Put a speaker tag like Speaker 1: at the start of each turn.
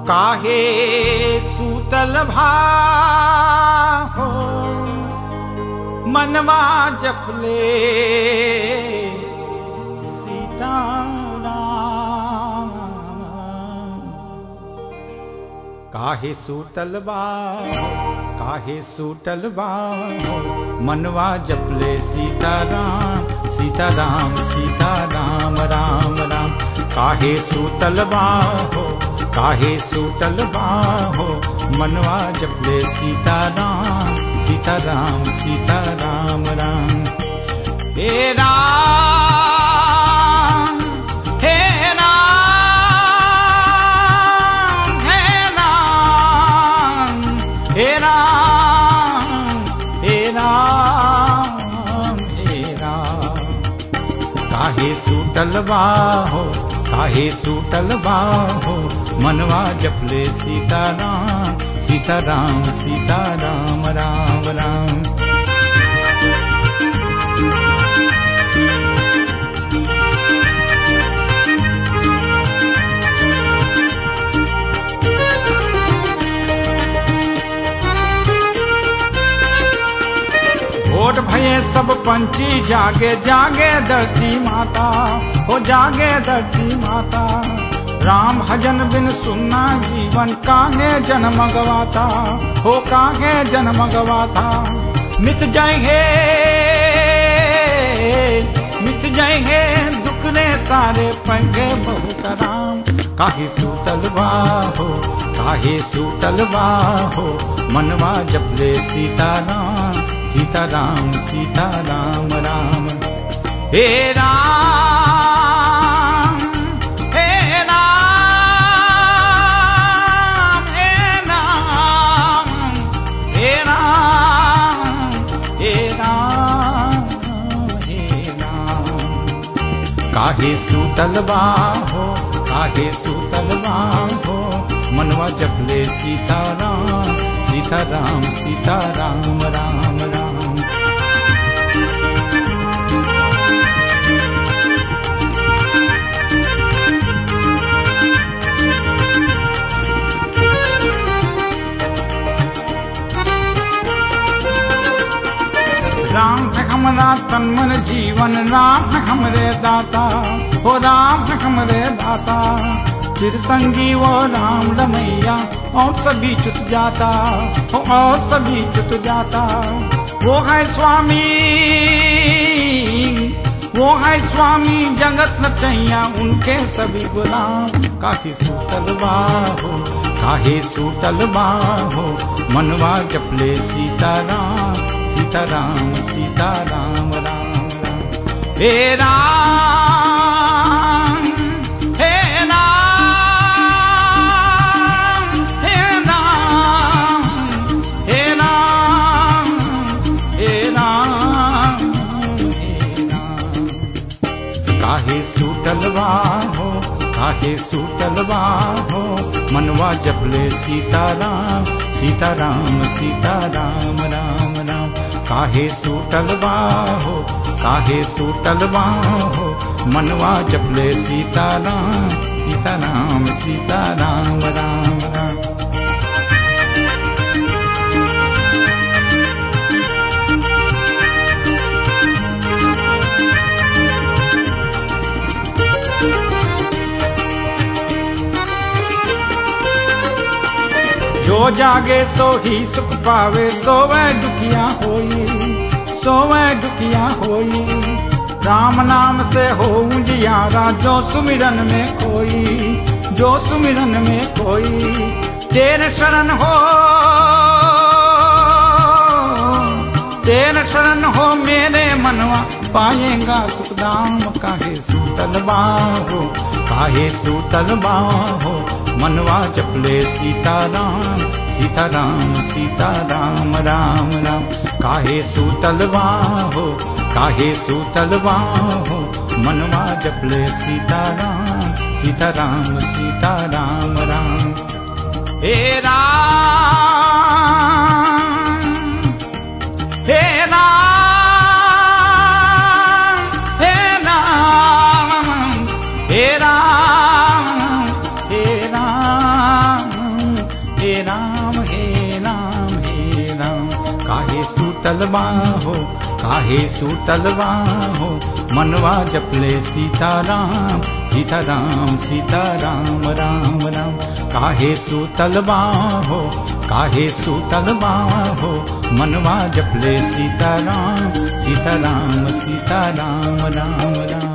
Speaker 1: काहे सूतल भाहो मनवा जपले सीताराम। काहे सूतल भाहो काहे सूतल भाहो मनवा जपले सीताराम सीताराम सीताराम राम राम। काहे सूतल भाहो काहे सूतल बाहो मनवा जपले सीताराम सीताराम सीताराम राम। हे राम हे राम हे राम हे राम हे राम हे राम। काहे सूतल बाहो काहे सूतल बाहो मनवा जपले सीताराम सीताराम सीताराम राम राम। भोर भये सब पंछी जागे जागे धरती माता हो जागे धरती माता। राम भजन बिन सुनना जीवन काहे जन्म गवाता हो काहे जन्म गवाता। मिट जाए दुख ने सारे पंगे बहुत राम। काहे सूतल बाहो काहे सूतल बाहो मनवा जपले सीताराम सीताराम सीताराम राम। हे राम हे राम हे राम हे राम हे राम हे राम। काहे सूतल बाहो काहे सूतल बाहो मनवा जपले सीताराम सीताराम सीताराम राम राम। राम है हमारा तन मन जीवन राम है हमरे दाता हो राम है हमरे दाता। फिर संगी वो राम रमैया और सभी छुट जाता हो और सभी छुट जाता। वो है स्वामी जगत नचैया उनके सभी गुलाम। काहे सूतल बाहो काहे सूतल बाहो मनवा जपले सीताराम सीताराम सीताराम राम राम। हे राम हे राम हे राम हे राम हे राम हे राम। काहे सूतल बाहो काहे सूतल बाहो मनवा जपले सीताराम सीताराम सीताराम राम राम। काहे सूतल बाहो काहे सूतल बाहो मनवा जपले सीताराम सीताराम सीताराम राम राम। जो जागे सो ही सुख पावे सोवे दुखिया होई सोवे दुखिया होई। राम नाम से हो उजियारा जो सुमिरन में कोई जो सुमिरन में कोई। तेरे शरण हो मेरे मनवा पाएगा सुखदाम। काहे सूतल बाहो काहे सूतल बाहो मनवा जपले सीताराम सीताराम सीताराम राम राम। काहे सूतल बाहो काहे सूतल बाहो मनवा जपले सीताराम सीताराम सीताराम राम। हे राम हे राम हे राम हे राम हे राम सूतल बाहो, काहे सूतल बाहो, मनवा जपले सीताराम सीताराम सीताराम राम राम। काहे सूतल बाहो, काहे सूतल बाहो, मनवा जपले सीताराम सीताराम सीताराम राम राम।